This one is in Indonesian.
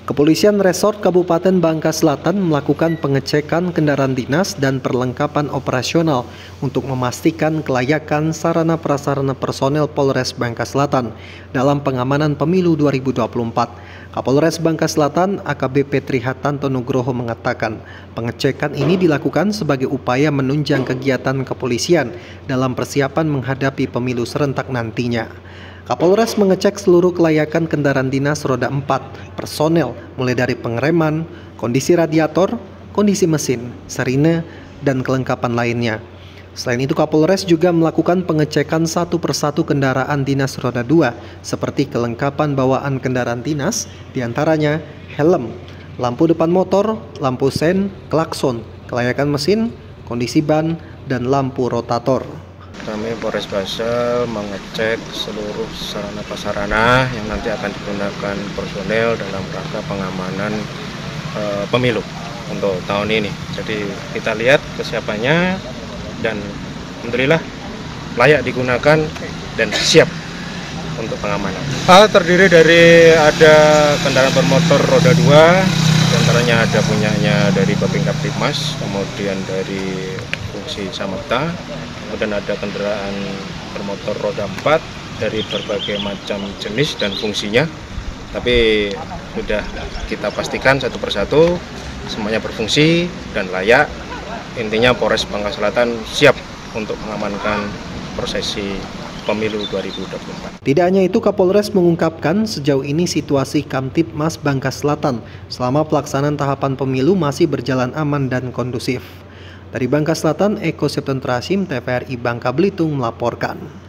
Kepolisian Resort Kabupaten Bangka Selatan melakukan pengecekan kendaraan dinas dan perlengkapan operasional untuk memastikan kelayakan sarana prasarana personel Polres Bangka Selatan dalam pengamanan pemilu 2024. Kapolres Bangka Selatan AKBP Trihatanto Nugroho mengatakan pengecekan ini dilakukan sebagai upaya menunjang kegiatan kepolisian dalam persiapan menghadapi pemilu serentak nantinya. Kapolres mengecek seluruh kelayakan kendaraan dinas roda 4 personel mulai dari pengereman, kondisi radiator, kondisi mesin, sirine, dan kelengkapan lainnya. Selain itu Kapolres juga melakukan pengecekan satu persatu kendaraan dinas roda 2 seperti kelengkapan bawaan kendaraan dinas, diantaranya helm, lampu depan motor, lampu sen, klakson, kelayakan mesin, kondisi ban, dan lampu rotator. Kami Polres Basel mengecek seluruh sarana prasarana yang nanti akan digunakan personel dalam rangka pengamanan pemilu untuk tahun ini. Jadi kita lihat kesiapannya dan alhamdulillah layak digunakan dan siap untuk pengamanan. Terdiri dari ada kendaraan bermotor roda 2, diantaranya ada punyanya dari Babin Kaptipmas, kemudian dari fungsi Samapta, kemudian ada kendaraan bermotor roda 4 dari berbagai macam jenis dan fungsinya. Tapi sudah kita pastikan satu persatu semuanya berfungsi dan layak. Intinya Polres Bangka Selatan siap untuk mengamankan prosesi pemilu 2024. Tidak hanya itu, Kapolres mengungkapkan sejauh ini situasi Kamtipmas Bangka Selatan selama pelaksanaan tahapan pemilu masih berjalan aman dan kondusif. Dari Bangka Selatan, Eko Septentrasim, TVRI Bangka Belitung melaporkan.